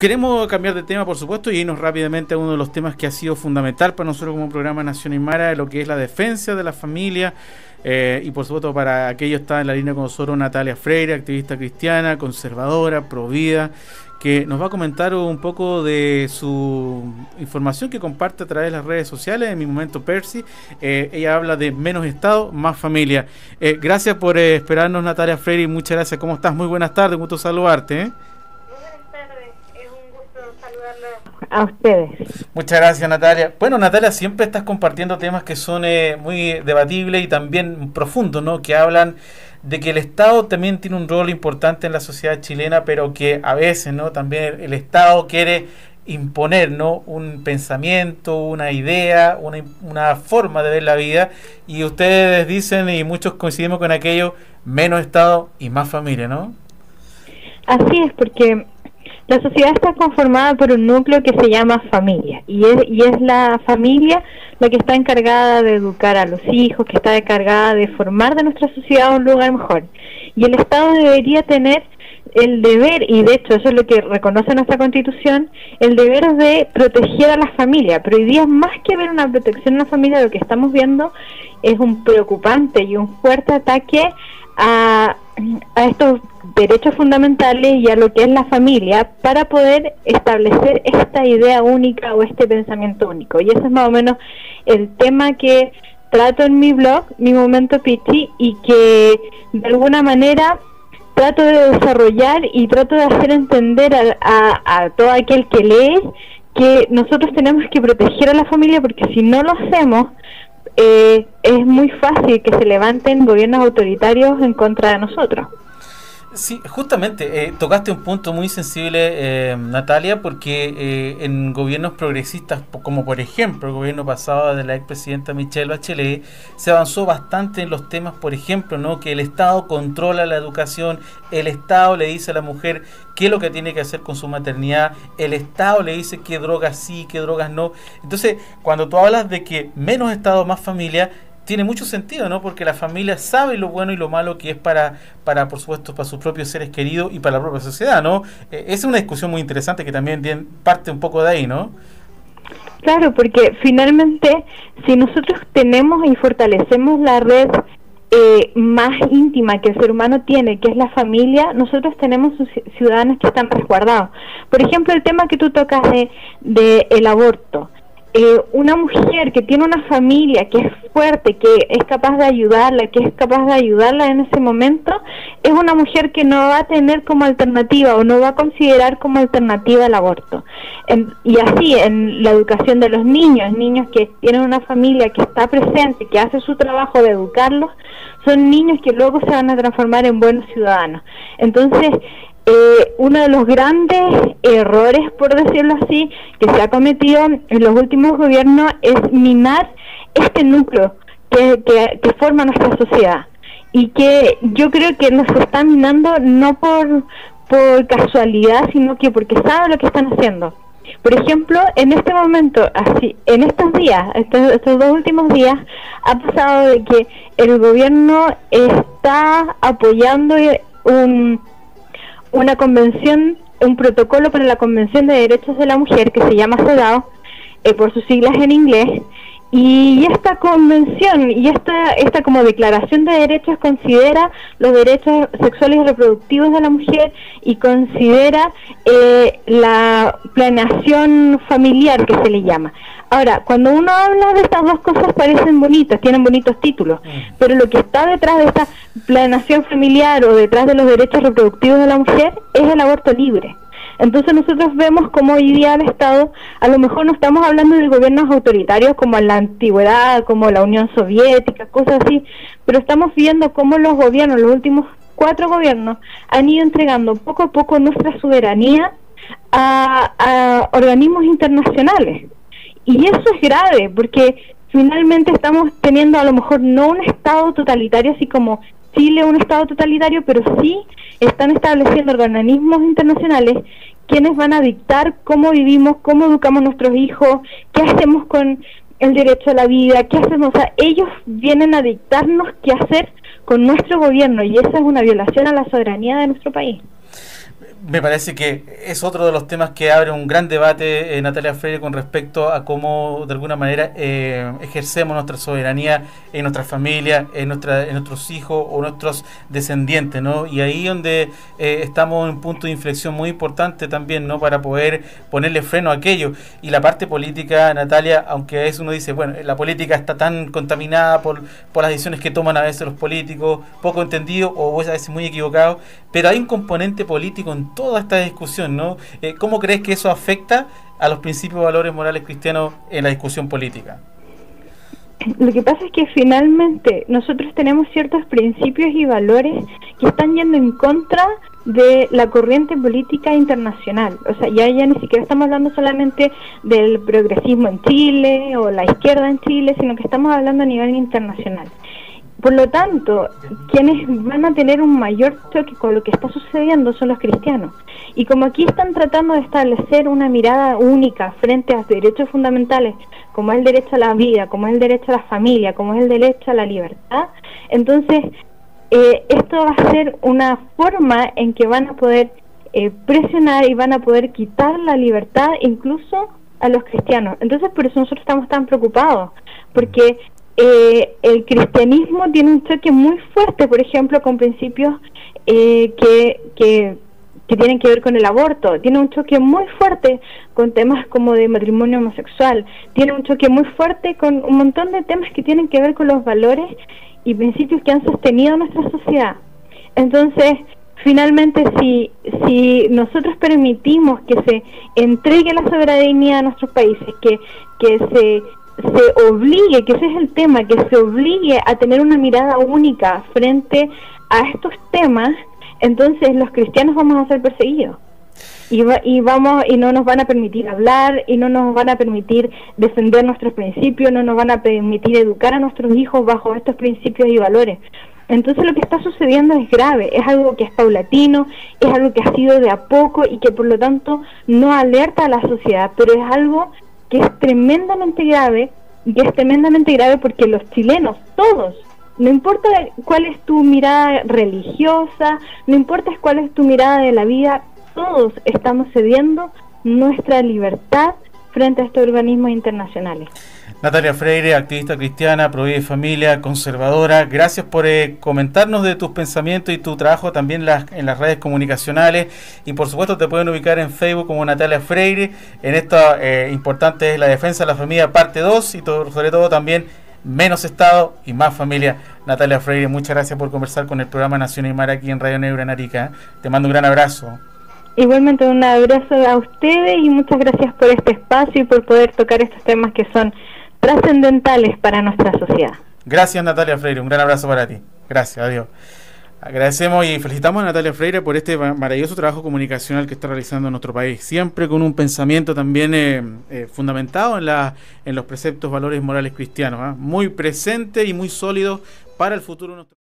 Queremos cambiar de tema, por supuesto, y irnos rápidamente a uno de los temas que ha sido fundamental para nosotros como programa Nación Aymara, lo que es la defensa de la familia, y por supuesto para aquello está en la línea con nosotros Natalia Freire, activista cristiana, conservadora, provida, que nos va a comentar un poco de su información que comparte a través de las redes sociales, en Mi Momento Percy. Ella habla de menos Estado, más familia. Gracias por esperarnos, Natalia Freire, y muchas gracias. ¿Cómo estás? Muy buenas tardes, gusto saludarte. A ustedes. Muchas gracias, Natalia. Bueno, Natalia, siempre estás compartiendo temas que son muy debatibles y también profundos, ¿no? Que hablan de que el Estado también tiene un rol importante en la sociedad chilena, pero que a veces, ¿no? También el Estado quiere imponer, ¿no? Un pensamiento, una idea, una forma de ver la vida, y ustedes dicen, y muchos coincidimos con aquello, menos Estado y más familia, ¿no? Así es, porque la sociedad está conformada por un núcleo que se llama familia, y es la familia la que está encargada de educar a los hijos, que está encargada de formar de nuestra sociedad un lugar mejor. Y el Estado debería tener el deber, y de hecho eso es lo que reconoce nuestra Constitución, el deber de proteger a la familia. Pero hoy día, más que ver una protección a la familia, lo que estamos viendo es un preocupante y un fuerte ataque a estos derechos fundamentales y a lo que es la familia, para poder establecer esta idea única o este pensamiento único. Y ese es más o menos el tema que trato en mi blog, Mi Momento Pichi, y que de alguna manera trato de desarrollar y trato de hacer entender a todo aquel que lee que nosotros tenemos que proteger a la familia, porque si no lo hacemos, es muy fácil que se levanten gobiernos autoritarios en contra de nosotros. Sí, justamente, tocaste un punto muy sensible, Natalia, porque en gobiernos progresistas, como por ejemplo el gobierno pasado de la expresidenta Michelle Bachelet, se avanzó bastante en los temas, por ejemplo, ¿no? Que el Estado controla la educación, el Estado le dice a la mujer qué es lo que tiene que hacer con su maternidad, el Estado le dice qué drogas sí, qué drogas no. Entonces, cuando tú hablas de que menos Estado, más familia, tiene mucho sentido, ¿no? Porque la familia sabe lo bueno y lo malo que es para por supuesto, para sus propios seres queridos y para la propia sociedad, ¿no? Es una discusión muy interesante que también parte un poco de ahí, ¿no? Claro, porque finalmente, si nosotros tenemos y fortalecemos la red más íntima que el ser humano tiene, que es la familia, nosotros tenemos ciudadanos que están resguardados. Por ejemplo, el tema que tú tocas de el aborto. Una mujer que tiene una familia que es fuerte, que es capaz de ayudarla, en ese momento, es una mujer que no va a tener como alternativa o no va a considerar como alternativa el aborto. Y así, en la educación de los niños que tienen una familia que está presente, que hace su trabajo de educarlos, son niños que luego se van a transformar en buenos ciudadanos. Entonces, uno de los grandes errores, por decirlo así, que se ha cometido en los últimos gobiernos es minar este núcleo que forma nuestra sociedad, y que yo creo que nos está minando no por casualidad, sino que porque saben lo que están haciendo. Por ejemplo, en este momento, así, en estos días, estos 2 últimos días, ha pasado de que el gobierno está apoyando una convención, un protocolo para la Convención de Derechos de la Mujer, que se llama CEDAW, por sus siglas en inglés, y esta convención y esta como declaración de derechos considera los derechos sexuales y reproductivos de la mujer, y considera la planeación familiar, que se le llama. Ahora, cuando uno habla de estas dos cosas, parecen bonitas, tienen bonitos títulos, pero lo que está detrás de esta planeación familiar o detrás de los derechos reproductivos de la mujer es el aborto libre. Entonces nosotros vemos como hoy día el Estado, a lo mejor no estamos hablando de gobiernos autoritarios como en la antigüedad, como la Unión Soviética, cosas así, pero estamos viendo cómo los gobiernos, los últimos 4 gobiernos, han ido entregando poco a poco nuestra soberanía a organismos internacionales. Y eso es grave, porque finalmente estamos teniendo a lo mejor no un Estado totalitario, así como Chile un Estado totalitario, pero sí están estableciendo organismos internacionales quienes van a dictar cómo vivimos, cómo educamos a nuestros hijos, qué hacemos con el derecho a la vida, qué hacemos. O sea, ellos vienen a dictarnos qué hacer con nuestro gobierno, y esa es una violación a la soberanía de nuestro país. Me parece que es otro de los temas que abre un gran debate, Natalia Freire, con respecto a cómo de alguna manera ejercemos nuestra soberanía en nuestras familias, en nuestros hijos o nuestros descendientes, ¿no? Y ahí donde estamos en un punto de inflexión muy importante también, ¿no? Para poder ponerle freno a aquello. Y la parte política, Natalia, aunque a veces uno dice, bueno, la política está tan contaminada por las decisiones que toman a veces los políticos, poco entendido o a veces muy equivocado, pero hay un componente político en toda esta discusión, ¿no? ¿Cómo crees que eso afecta a los principios y valores morales cristianos en la discusión política? Lo que pasa es que finalmente nosotros tenemos ciertos principios y valores que están yendo en contra de la corriente política internacional. O sea, ya ni siquiera estamos hablando solamente del progresismo en Chile o la izquierda en Chile, sino que estamos hablando a nivel internacional. Por lo tanto, quienes van a tener un mayor choque con lo que está sucediendo son los cristianos. Y como aquí están tratando de establecer una mirada única frente a derechos fundamentales, como es el derecho a la vida, como es el derecho a la familia, como es el derecho a la libertad, entonces esto va a ser una forma en que van a poder presionar y van a poder quitar la libertad incluso a los cristianos. Entonces por eso nosotros estamos tan preocupados, porque el cristianismo tiene un choque muy fuerte, por ejemplo, con principios que tienen que ver con el aborto, tiene un choque muy fuerte con temas como de matrimonio homosexual, tiene un choque muy fuerte con un montón de temas que tienen que ver con los valores y principios que han sostenido nuestra sociedad. Entonces, finalmente, si nosotros permitimos que se entregue la soberanía a nuestros países, que se obligue, que ese es el tema, que se obligue a tener una mirada única frente a estos temas, entonces los cristianos vamos a ser perseguidos y no nos van a permitir hablar y no nos van a permitir defender nuestros principios, no nos van a permitir educar a nuestros hijos bajo estos principios y valores. Entonces lo que está sucediendo es grave, es algo que es paulatino, es algo que ha sido de a poco y que por lo tanto no alerta a la sociedad, pero es algo que es tremendamente grave, y que es tremendamente grave porque los chilenos, todos, no importa cuál es tu mirada religiosa, no importa cuál es tu mirada de la vida, todos estamos cediendo nuestra libertad frente a estos organismos internacionales. Natalia Freire, activista cristiana, pro vida y familia, conservadora, gracias por comentarnos de tus pensamientos y tu trabajo también en las redes comunicacionales, y por supuesto te pueden ubicar en Facebook como Natalia Freire. En esta importante es la defensa de la familia parte 2 y sobre todo también menos Estado y más familia. Natalia Freire, muchas gracias por conversar con el programa Nación y Mar aquí en Radio Negro en Arica. Te mando un gran abrazo. Igualmente un abrazo a ustedes y muchas gracias por este espacio y por poder tocar estos temas que son trascendentales para nuestra sociedad. Gracias, Natalia Freire, un gran abrazo para ti. Gracias, adiós. Agradecemos y felicitamos a Natalia Freire por este maravilloso trabajo comunicacional que está realizando en nuestro país, siempre con un pensamiento también fundamentado en los preceptos, valores morales cristianos, muy presente y muy sólido para el futuro de nuestro país.